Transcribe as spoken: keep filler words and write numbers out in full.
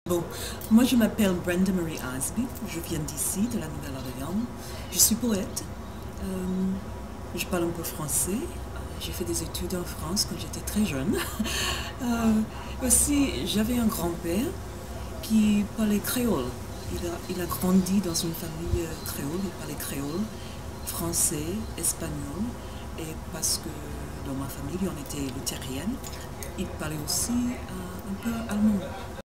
Bon, moi je m'appelle Brenda Marie Asby, je viens d'ici, de la Nouvelle-Orléans. Je suis poète, euh, je parle un peu français, j'ai fait des études en France quand j'étais très jeune. Euh, aussi, j'avais un grand-père qui parlait créole. Il a, il a grandi dans une famille euh, créole, il parlait créole, français, espagnol, et parce que dans ma famille on était luthérienne, il parlait aussi euh, un peu allemand.